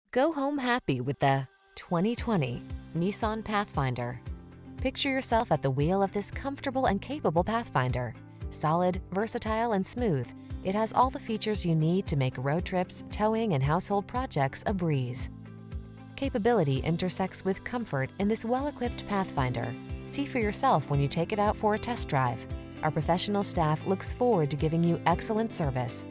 Go home happy with the 2020 Nissan Pathfinder. Picture yourself at the wheel of this comfortable and capable Pathfinder. Solid, versatile, and smooth, it has all the features you need to make road trips, towing, and household projects a breeze. Capability intersects with comfort in this well-equipped Pathfinder. See for yourself when you take it out for a test drive. Our professional staff looks forward to giving you excellent service.